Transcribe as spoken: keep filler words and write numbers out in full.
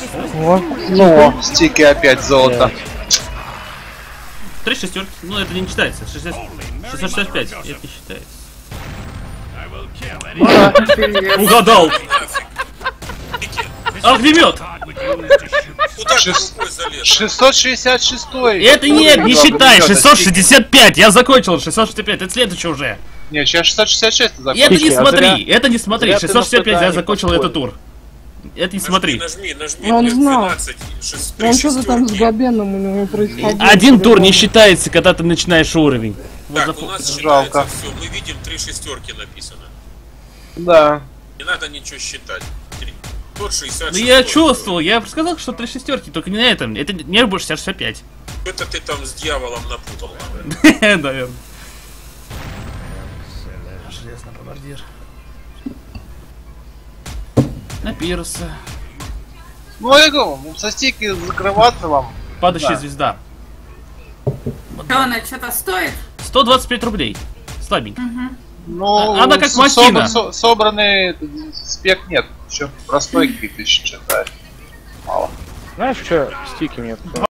Вот. Ну, стики опять золото. Три шестерки. Ну это не считается. шестьсот шестьдесят пять. Это не считается. Угадал. Огнемет. Куда ты рукой залез? шестьсот шестьдесят шесть. Это нет, не считай. шестьсот шестьдесят пять. Я закончил шестьсот шестьдесят пять. Это следующее уже. Не, сейчас шестьсот шестьдесят шесть Это закончил. не а смотри. зря- Это не смотри. зря ты шестьсот шестьдесят пять. на Я ПК закончил не этот тур. Это не смотри. Нажми, нажми, Он нажми, знал. двенадцать, шесть, Он что-то там с шестерки. Габеном у него происходило. Один тур не считается, когда ты начинаешь уровень. Вот Так, запо- у нас Жалко. считается все. Мы видим три шестерки написано. Да. Не надо ничего считать. Три- Тот шестьдесят Ну я шесть. чувствовал, я бы сказал, что три шестерки, только не на этом. Это не больше шестьдесят шестьдесят пять. Это ты там с дьяволом напутал. Наверное. Железный бомбардир. На пирса. Ну, я говорю, со стики закрываться вам. Падающая Да. звезда. Что она что-то стоит? сто двадцать пять рублей. Слабенько. Ну, А- она как с- махина. собр- со- собранный спек нет. Еще простой какие-то еще читаю. Мало. Знаешь, что стики мне тут